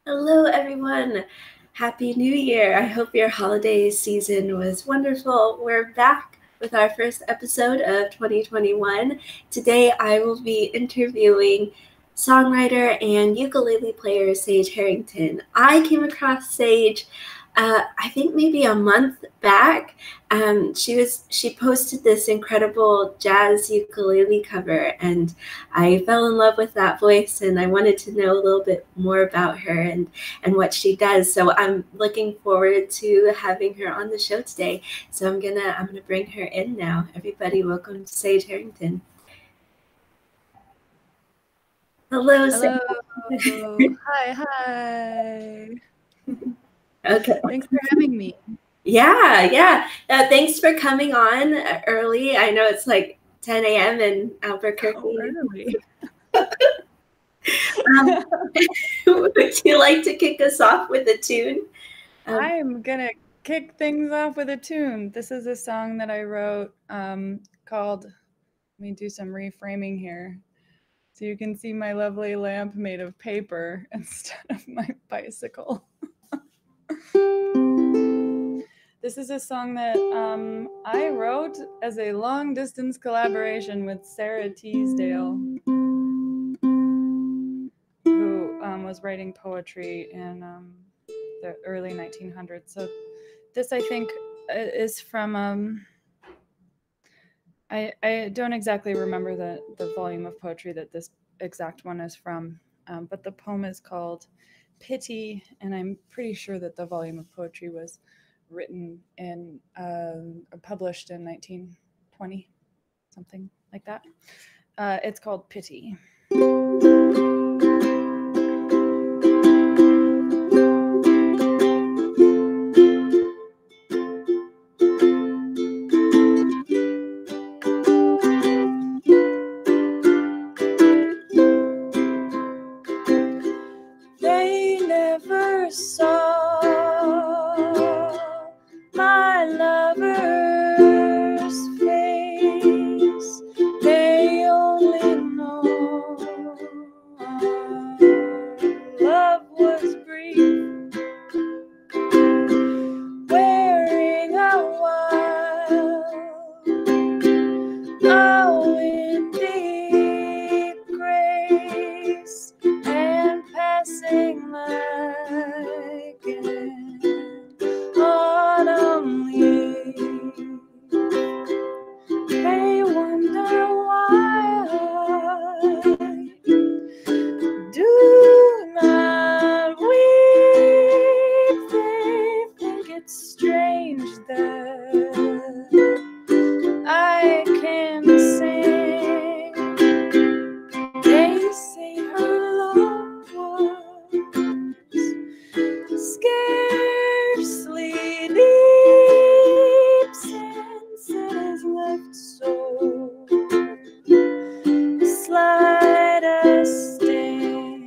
Hello, everyone. Happy New Year. I hope your holiday season was wonderful. We're back with our first episode of 2021. Today, I will be interviewing songwriter and ukulele player Sage Harrington. I came across Sage, I think maybe a month back. She posted this incredible jazz ukulele cover, and I fell in love with that voice, and I wanted to know a little bit more about her and what she does. So I'm looking forward to having her on the show today. So I'm gonna bring her in now. Everybody, welcome to Sage Harrington. Hello, Hello. Sage. Hi. Okay. Thanks for having me. Yeah. Thanks for coming on early. I know it's like 10 a.m. in Albuquerque. Oh, early. Would you like to kick us off with a tune? I'm gonna kick things off with a tune. This is a song that I wrote called, let me do some reframing here. So you can see my lovely lamp made of paper instead of my bicycle. This is a song that I wrote as a long distance collaboration with Sarah Teasdale, who was writing poetry in the early 1900s. So this, I think, is from, I don't exactly remember the volume of poetry that this exact one is from, but the poem is called Pity, and I'm pretty sure that the volume of poetry was written in, published in 1920, something like that. It's called Pity. They never saw my lover's face. They only know love was brief, wearing a windy grace, and passing like an autumn leaf. They wonder why do not weep. They think it's strange that I can sing. They say her love was scarcely deep, since it has left so slight a stain.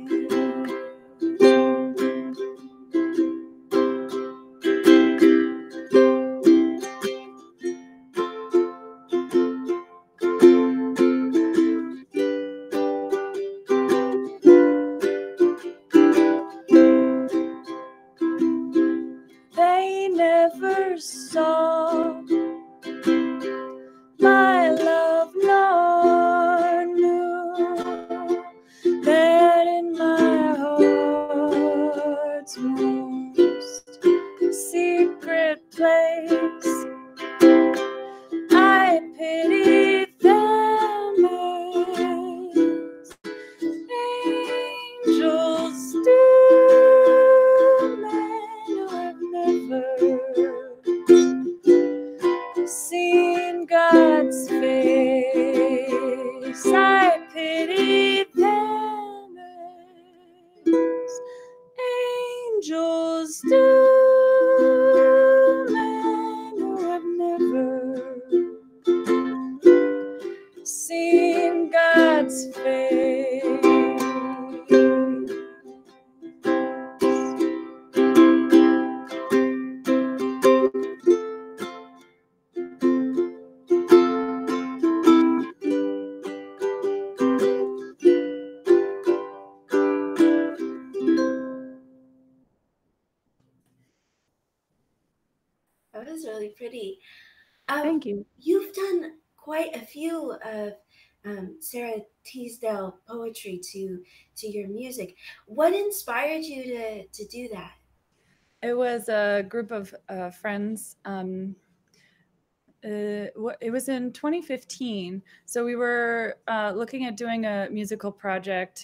They never saw my love, nor knew that in my heart's most secret place I pity them as angels do, men who have never seen God's face. I pity them as angels do, men who have never seen God's face. really pretty. Thank you. You've done quite a few of Sarah Teasdale poetry to your music. What inspired you to do that? It was a group of friends. It was in 2015. So we were looking at doing a musical project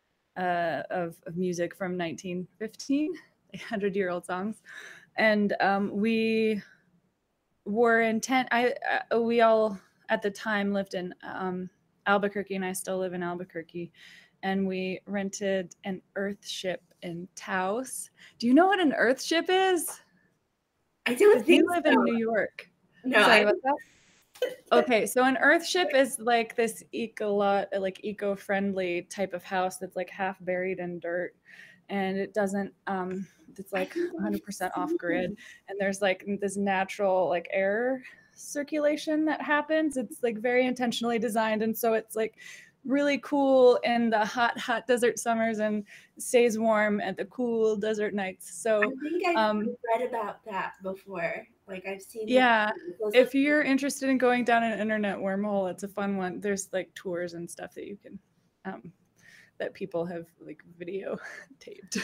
of music from 1915, 100-year-old songs. And we were intent. We all at the time lived in Albuquerque, and I still live in Albuquerque. And we rented an earth ship in Taos. Do you know what an earth ship is? I don't Because you think live so. in New York. No, Sorry about that. Okay, so an earth ship is like this eco-friendly type of house that's like half buried in dirt, and it doesn't it's like 100% off grid, and there's like this natural like air circulation that happens. It's like very intentionally designed, and so it's like really cool in the hot desert summers and stays warm at the cool desert nights. So I think I've read about that before. Like I've seen yeah, those if you're interested in going down an internet wormhole, it's a fun one. There's like tours and stuff that you can that people have like video taped.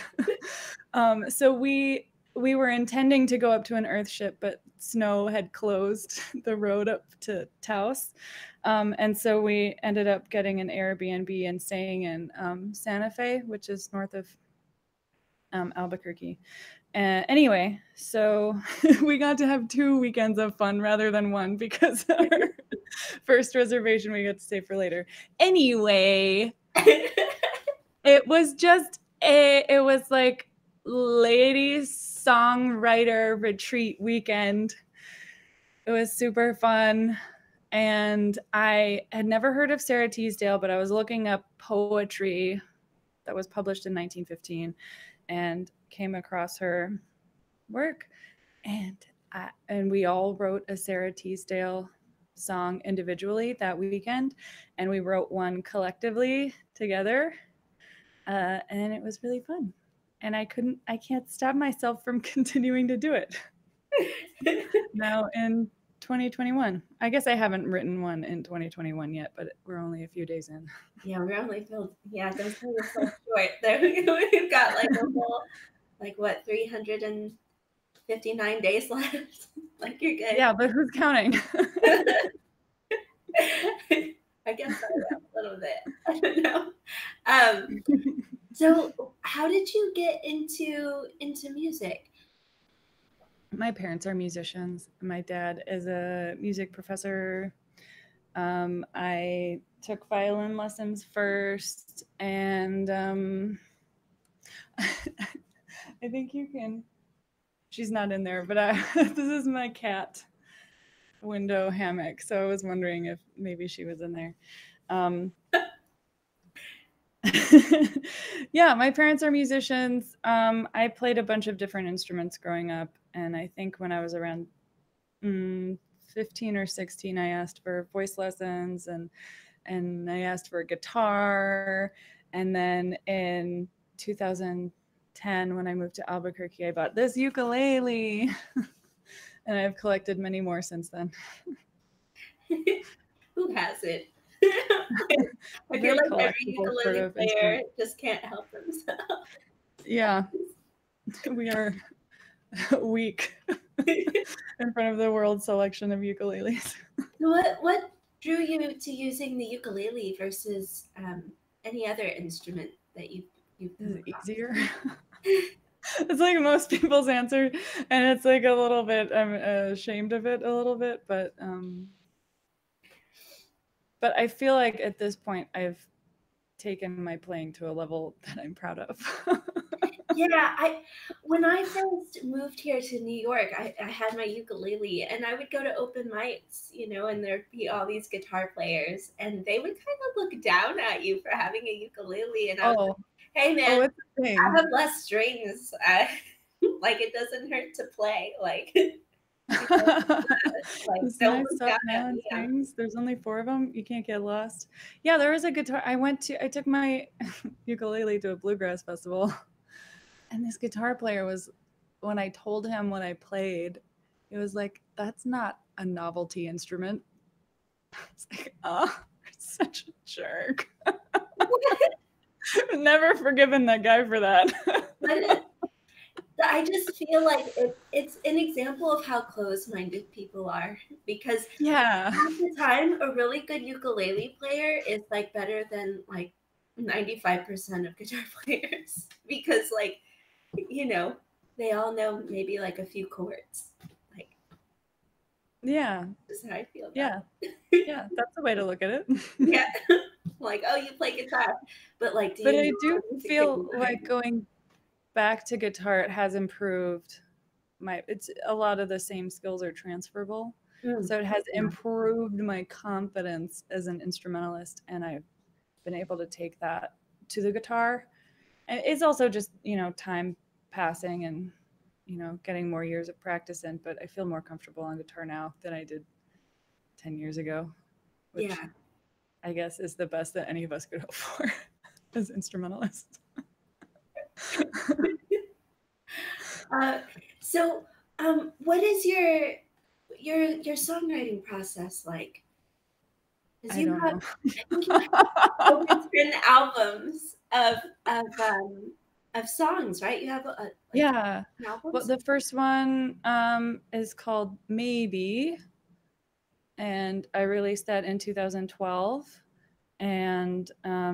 So we were intending to go up to an earth ship, but snow had closed the road up to Taos. And so we ended up getting an Airbnb and staying in Santa Fe, which is north of Albuquerque. Anyway, so we got to have 2 weekends of fun rather than one, because our first reservation we got to stay for later. Anyway, it was just it was like ladies songwriter retreat weekend. It was super fun. And I had never heard of Sarah Teasdale, but I was looking up poetry that was published in 1915 and came across her work. And we all wrote a Sarah Teasdale song individually that weekend, and we wrote one collectively together. And it was really fun. And I can't stop myself from continuing to do it. Now in 2021. I guess I haven't written one in 2021 yet, but we're only a few days in. Yeah, we're only filled. Yeah, don't sell yourself short. There we've got like a whole, like what, 359 days left. Like you're good. Yeah, but who's counting? I guess I am a little bit. I don't know. So how did you get into music? My parents are musicians. My dad is a music professor. I took violin lessons first, and I think you can. She's not in there, but this is my cat window hammock. So I was wondering if maybe she was in there. Yeah, my parents are musicians. I played a bunch of different instruments growing up, and I think when I was around 15 or 16, I asked for voice lessons, and I asked for a guitar. And then in 2010, when I moved to Albuquerque, I bought this ukulele, and I've collected many more since then. Who hasn't? I feel like every ukulele player just can't help themselves. Yeah, we are weak in front of the world selection of ukuleles. What drew you to using the ukulele versus any other instrument that you've Is it easier? It's like most people's answer, and it's like a little bit, I'm ashamed of it a little bit, but I feel like at this point I've taken my playing to a level that I'm proud of. Yeah, when I first moved here to New York, I had my ukulele, and I would go to open mics, and there'd be all these guitar players, and they would kind of look down at you for having a ukulele, and I was like, hey man, I have less strings. Like it doesn't hurt to play. Like, don't look down at me. There's only 4 of them. You can't get lost. Yeah, there was a guitar. I took my ukulele to a bluegrass festival. And this guitar player was, when I told him what I played, it was like, that's not a novelty instrument. It's like, oh, you're such a jerk. Never forgiven that guy for that. I just feel like it's an example of how closed-minded people are, because Yeah. half the time a really good ukulele player is like better than like 95% of guitar players, because like, you know, they all know maybe like a few chords. Like, Yeah. that's how I feel about Yeah. it. Yeah. That's the way to look at it. Yeah. Like, oh, you play guitar, but like, do But you I know do the music that feel you like going back to guitar, it has improved it's a lot of the same skills are transferable. Mm, So it has yeah. improved my confidence as an instrumentalist, and I've been able to take that to the guitar. And it's also just, time passing and, getting more years of practice in, but I feel more comfortable on guitar now than I did 10 years ago, which Yeah. I guess is the best that any of us could hope for as instrumentalists. So, what is your songwriting process like? Because I don't know. I think you have over 10 albums of songs, right? You have like Yeah. 10 Well, albums. the first one is called Maybe, and I released that in 2012. And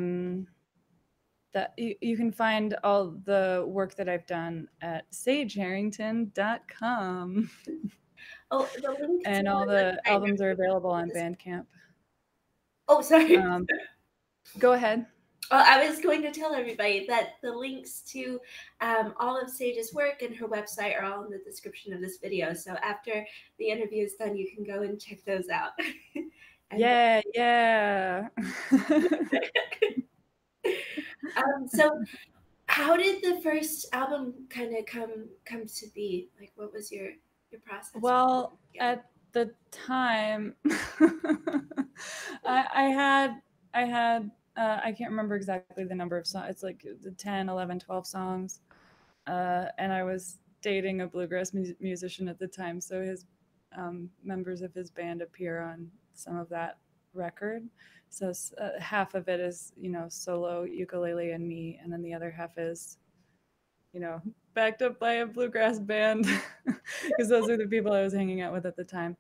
that you can find all the work that I've done at sageharrington.com. Oh, the link to And all my the website. albums are available on Bandcamp. Oh, sorry. Go ahead. Well, I was going to tell everybody that the links to all of Sage's work and her website are all in the description of this video. So after the interview is done, you can go and check those out. And, Yeah. so how did the first album kind of come to be? Like, what was your process? Well, at the time, I had I can't remember exactly the number of songs. It's like the 10, 11, 12 songs. And I was dating a bluegrass musician at the time, so his members of his band appear on some of that record. So half of it is, solo ukulele and me, and then the other half is, backed up by a bluegrass band, because those are the people I was hanging out with at the time.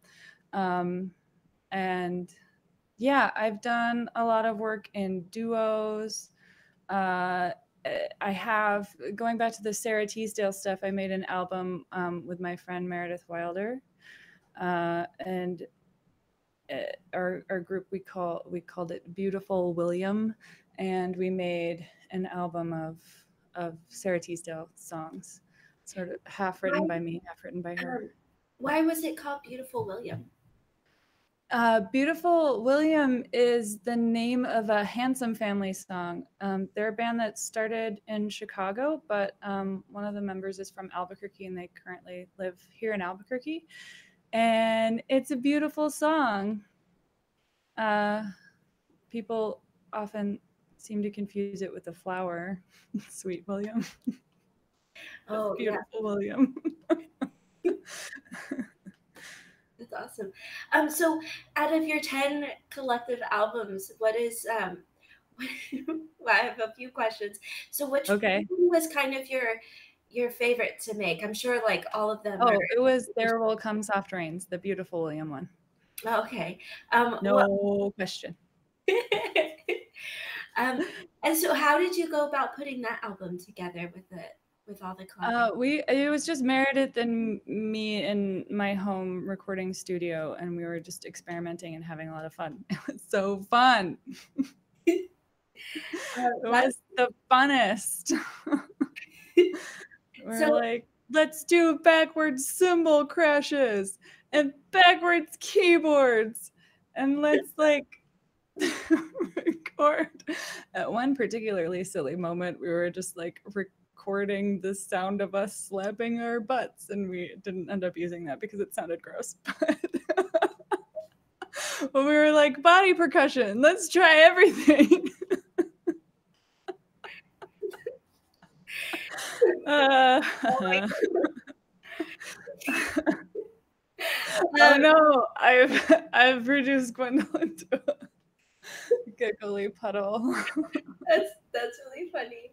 And yeah, I've done a lot of work in duos. I have, going back to the Sarah Teasdale stuff, I made an album with my friend Meredith Wilder, and our group, we called it Beautiful William, and we made an album of Sarah Teasdale songs, sort of half written by me, half written by her. Why was it called Beautiful William? Beautiful William is the name of a Handsome Family song. They're a band that started in Chicago, but one of the members is from Albuquerque, and they currently live here in Albuquerque. And it's a beautiful song. People often seem to confuse it with a flower. Sweet William. Oh, Beautiful William. That's awesome. So out of your 10 collective albums, what is well, I have a few questions. So which one was kind of your favorite to make? I'm sure like all of them are. It was There Will Come Soft Rains, the Beautiful William one. Okay. No question. And so how did you go about putting that album together with all the collaborators? It was just Meredith and me in my home recording studio, and we were just experimenting and having a lot of fun. It was so fun. It was the funnest. We're like, let's do backwards cymbal crashes and backwards keyboards, and let's like record. At one particularly silly moment, we were just like recording the sound of us slapping our butts, and we didn't end up using that because it sounded gross. But we were like, body percussion, let's try everything. Oh no, I've reduced Gwendolyn to a giggly puddle. That's really funny.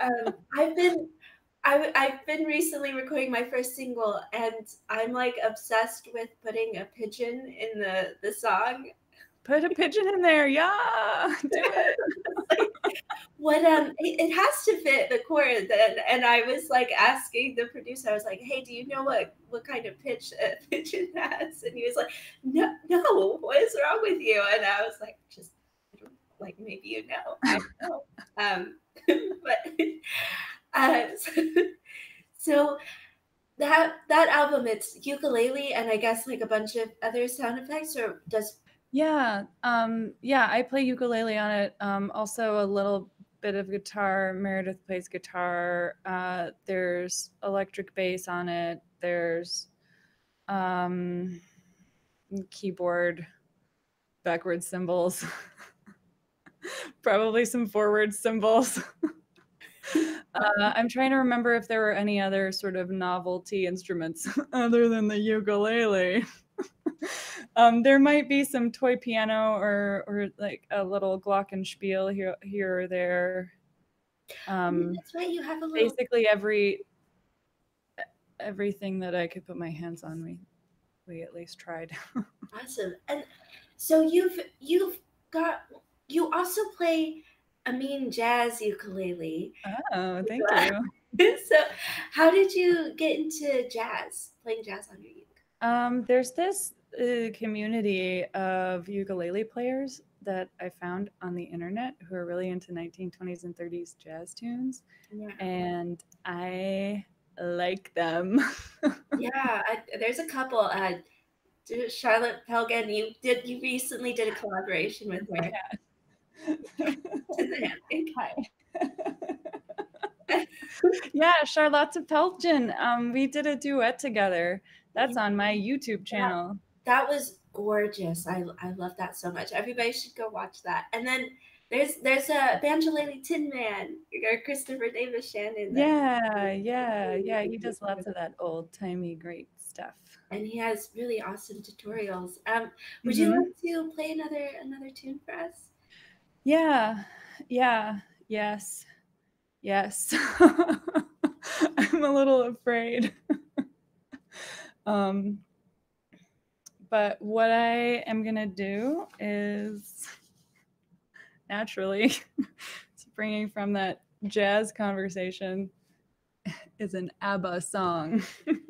I've been recently recording my first single, and I'm like obsessed with putting a pigeon in the song. Put a pigeon in there, yeah, do it. What it has to fit the chord, and I was like asking the producer, I was like, hey, do you know what kind of pitch a pigeon has? And he was like, no, what is wrong with you? And I was like, just like, maybe you know, I don't know. But so that album, it's ukulele and I guess like a bunch of other sound effects, or does Yeah, I play ukulele on it. Also a little bit of guitar. Meredith plays guitar. There's electric bass on it. There's keyboard, backward cymbals, probably some forward cymbals. I'm trying to remember if there were any other sort of novelty instruments other than the ukulele. There might be some toy piano or like a little glockenspiel here or there. that's right, you have a little Basically everything that I could put my hands on, we at least tried. awesome. And so you've got, you also play a mean jazz ukulele. Oh, thank you. So how did you get into jazz, playing jazz on your uke? There's this community of ukulele players that I found on the internet who are really into 1920s and 30s jazz tunes, Yeah. and I like them. Yeah, there's a couple. Charlotte Pelgan, you recently did a collaboration with her. Hi. Yeah, Charlotte Pelgan. We did a duet together. That's on my YouTube channel. That was gorgeous. I love that so much. Everybody should go watch that. And then there's a Banjolele Tin Man, or Christopher Davis Shannon. Yeah. He does lots of that old timey great stuff. And he has really awesome tutorials. Would you like to play another tune for us? Yeah. Yes. I'm a little afraid. But what I am gonna do is naturally, springing from that jazz conversation, is an ABBA song.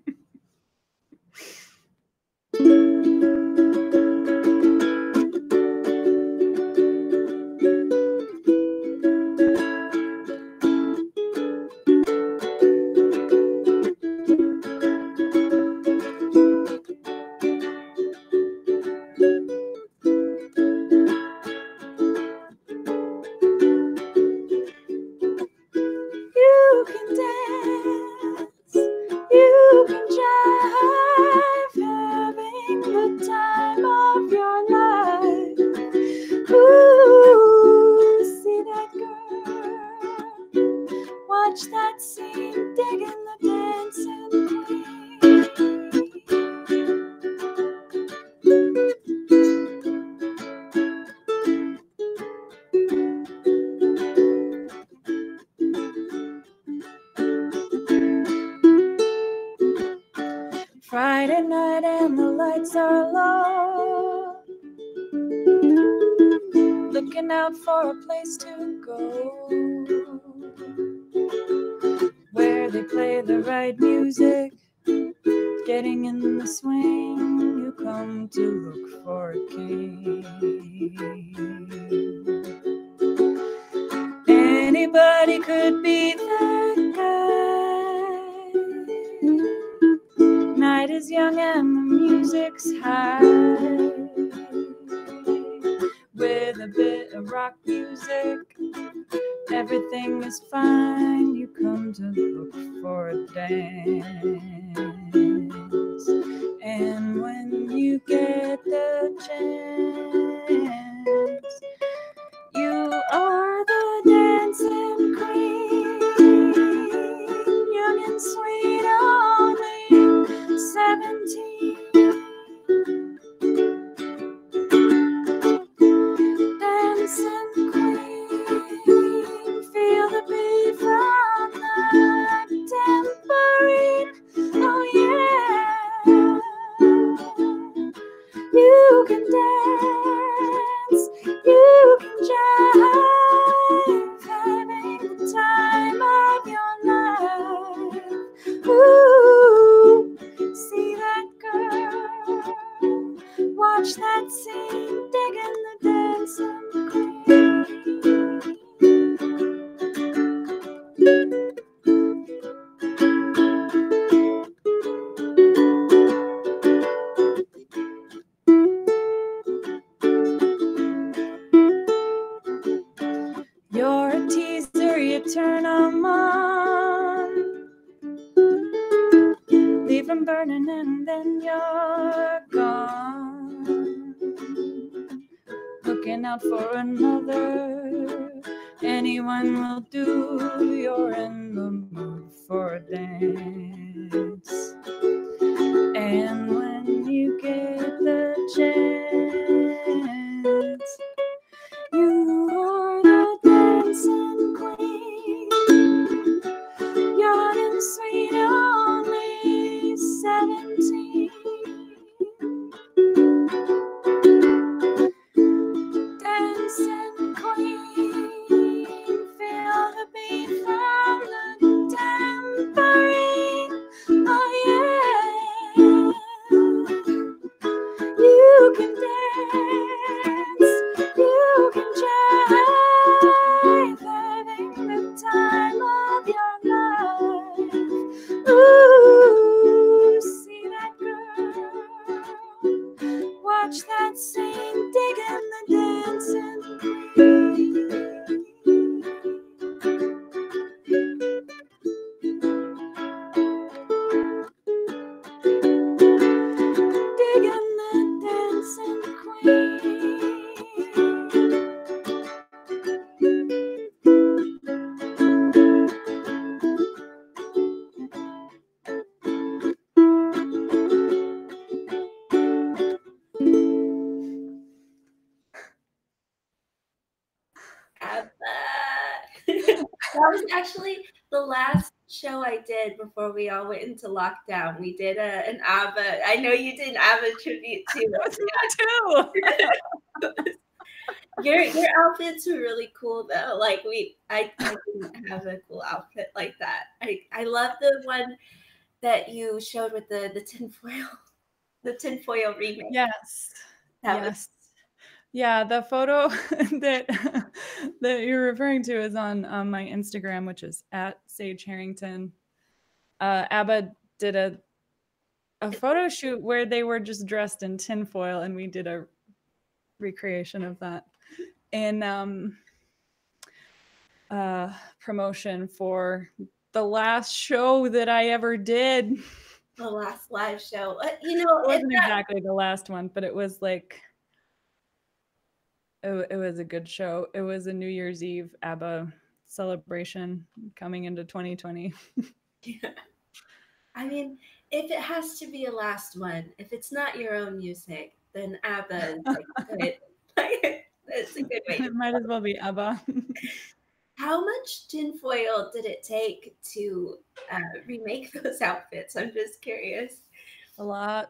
Friday night and the lights are low, looking out for a place to go where they play the right music, getting in the swing. You come to look for a king. Anybody could be that guy. Night is young and the music's high, with a bit of rock music, everything is fine. You come to look for a dance, and when you get the chance, you are the dancing queen, young and sweet, only 17. out for another. Anyone will do. You're in the mood for a dance. And when you get the chance, you are the dancing queen. Young and sweet, only 17. Dancing queen, feel the beat from the tambourine. Oh yeah, you can dance, you can jive, having the time of your life. Ooh, see that girl, watch that scene, digging the dancing queen. Digging the dancing queen. ABBA. That was actually the last show I did before we all went into lockdown. We did an ABBA. I know you did an ABBA tribute too. That's me too. Your outfits were really cool though. Like I didn't have a cool outfit like that. I love the one that you showed with the tinfoil remake. Yes. That Yes. Yeah, the photo that that you're referring to is on my Instagram, which is at Sage Harrington. ABBA did a photo shoot where they were just dressed in tinfoil, and we did a recreation of that in promotion for the last show that I ever did. the last live show. You It know, wasn't exactly the last one, but it was like it was a good show. It was a New Year's Eve ABBA celebration coming into 2020. yeah. I mean, if it has to be a last one, if it's not your own music, then ABBA is like good. It's a good way. It might as well be ABBA. How much tinfoil did it take to remake those outfits? I'm just curious. A lot.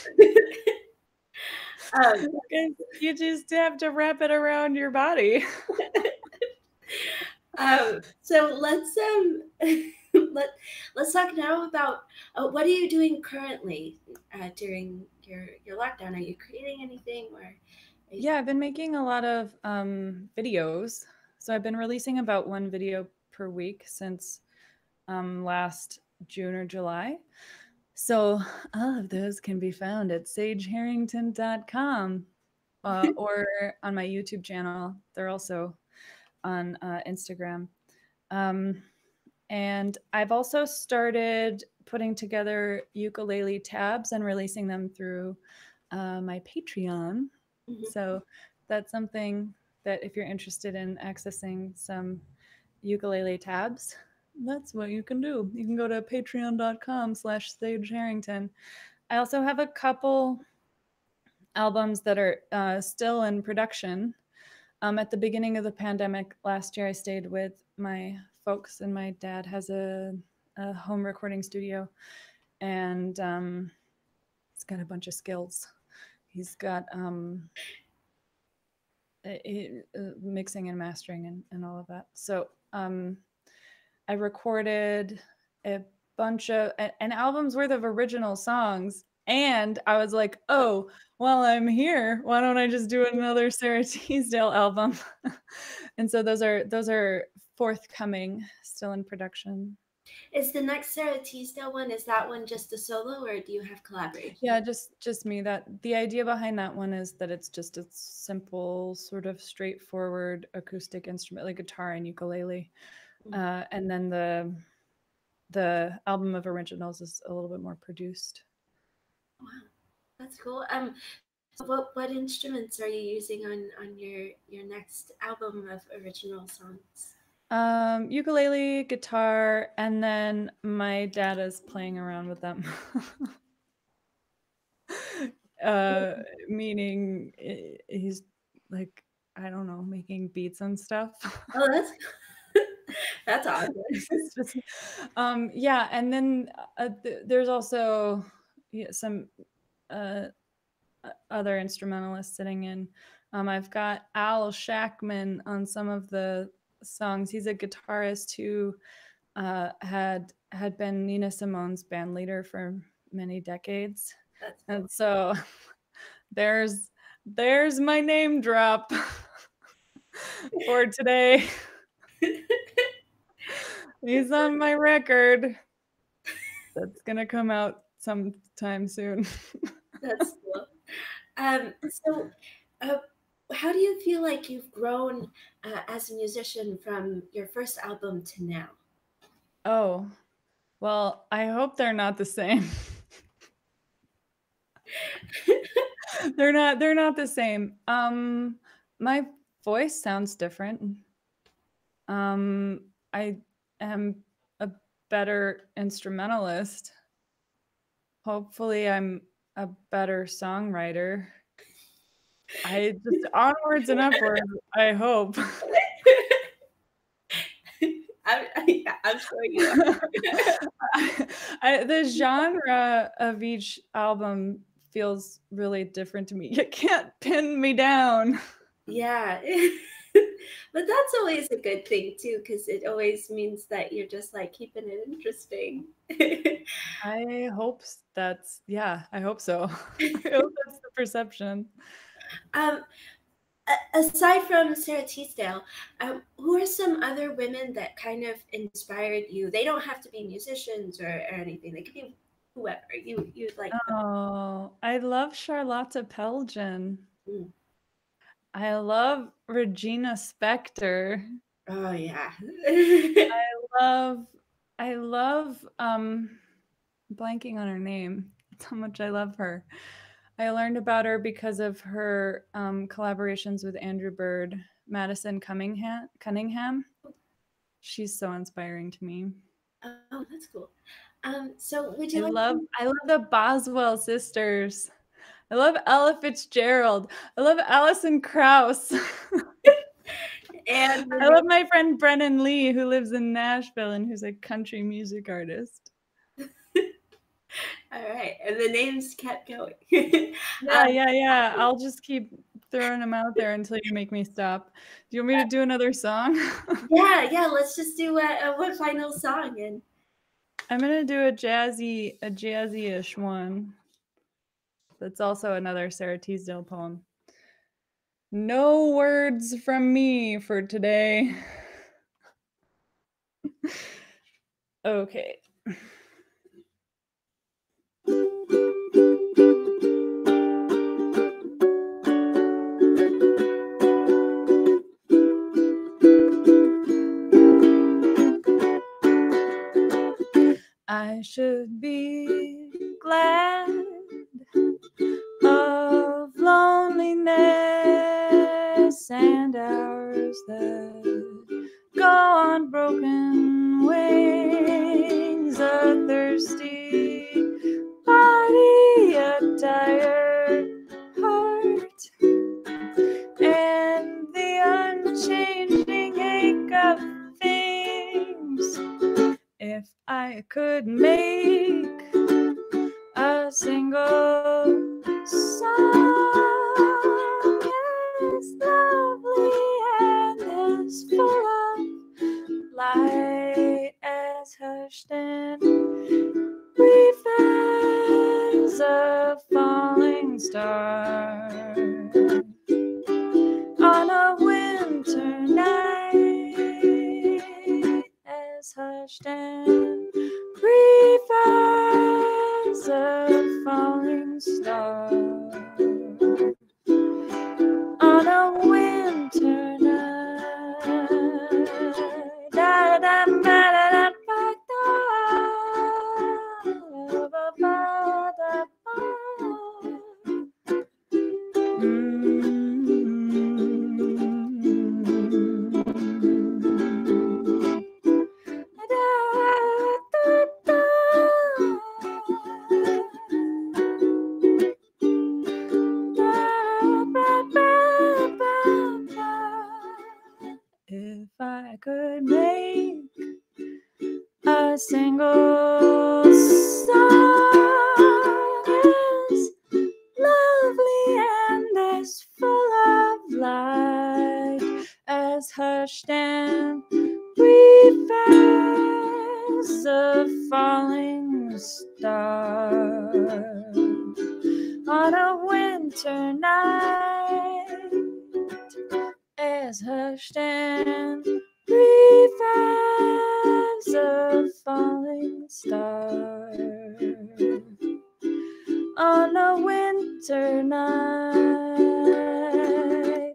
Um, You just have to wrap it around your body. so let's talk now about what are you doing currently during your lockdown? Are you creating anything or? Yeah, I've been making a lot of videos. So I've been releasing about one video per week since last June or July. So all of those can be found at sageharrington.com or on my YouTube channel. They're also on Instagram. And I've also started putting together ukulele tabs and releasing them through my Patreon. Mhm. So that's something that if you're interested in accessing some ukulele tabs, that's what you can do. You can go to patreon.com/sageharrington. I also have a couple albums that are still in production. At the beginning of the pandemic last year, I stayed with my folks, and my dad has a home recording studio, and he's got a bunch of skills. He's got mixing and mastering and all of that. So I recorded a bunch of an album's worth of original songs, and I was like, oh, while I'm here, why don't I just do another Sarah Teasdale album? And so those are forthcoming, still in production. Is the next Sarah Teasdale one, is that one just a solo or do you have collaboration? Yeah, just me. That the idea behind that one is that it's just a simple, sort of straightforward acoustic instrument, like guitar and ukulele. And then the album of originals is a little bit more produced. Wow, that's cool. What instruments are you using on your next album of original songs? Ukulele, guitar, and then my dad is playing around with them. Meaning he's like, I don't know, making beats and stuff. Oh, that's awesome. It's just, yeah, and then there's also some other instrumentalists sitting in. I've got Al Shackman on some of the songs. He's a guitarist who had been Nina Simone's band leader for many decades. That's cool. And so there's my name drop for today. He's on my record. That's gonna come out sometime soon. That's cool. So, how do you feel like you've grown as a musician from your first album to now? Oh, well, I hope they're not the same. They're not the same. My voice sounds different. I am a better instrumentalist. Hopefully I'm a better songwriter. I just onwards and upwards, I hope. I'm sure you are. The genre of each album feels really different to me. You can't pin me down. Yeah. But that's always a good thing too, because it always means that you're just like keeping it interesting. I hope that's, yeah, I hope so. I hope that's the perception. Aside from Sarah Teasdale, who are some other women that kind of inspired you? They don't have to be musicians or anything. They could be whoever you'd like. Oh, I love Charlotte Pelgen. Mm. I love Regina Spektor. Oh yeah. I love blanking on her name. That's how much I love her. I learned about her because of her collaborations with Andrew Bird, Madison Cunningham. She's so inspiring to me. Oh, that's cool. So would you I love the Boswell sisters. I love Ella Fitzgerald. I love Alison Krauss. And I love my friend Brennan Lee, who lives in Nashville and who's a country music artist. All right, and the names kept going. Yeah. I'll just keep throwing them out there until you make me stop. Do you want me to do another song? Yeah. Let's just do one final song, and I'm gonna do a jazzy-ish one. That's also another Sarah Teasdale poem. No words from me for today. Okay. I should be glad of loneliness and hours that go on broken wings, a thirsty body, a tired heart, and the unchanging ache of things. If I could make a single song as lovely and as full of light, as hushed and brief as a falling star on a winter night, as hushed and brief as a falling star. I could make a single song as lovely and as full of light as hushed and brief as a falling star on a winter night, as hushed and brief as a falling star on a winter night.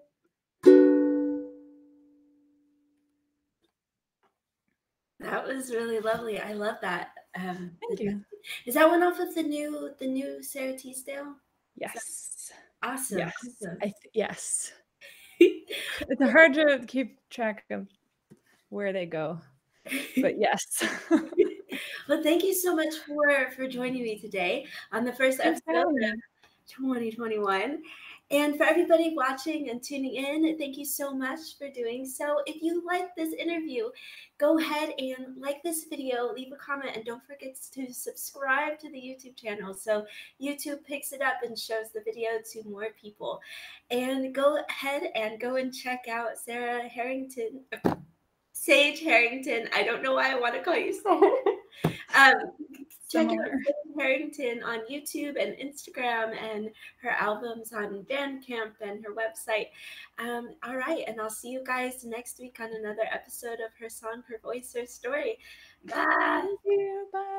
That was really lovely. I love that. Thank you. Is that one off of the new Sarah Teasdale? Yes. Awesome. Yes. Awesome. Yes. It's hard to keep track of where they go, but yes. Well, thank you so much for joining me today on the first Thanks for episode having of me. 2021. And for everybody watching and tuning in, thank you so much for doing so. If you like this interview, go ahead and like this video, leave a comment, and don't forget to subscribe to the YouTube channel so YouTube picks it up and shows the video to more people. And go ahead and go and check out Sage Harrington. I don't know why I want to call you Sarah. Check out Similar. Sage Harrington on YouTube and Instagram, and her albums on Bandcamp and her website. All right, and I'll see you guys next week on another episode of Her Song, Her Voice, Her Story. Bye. Thank you. Bye.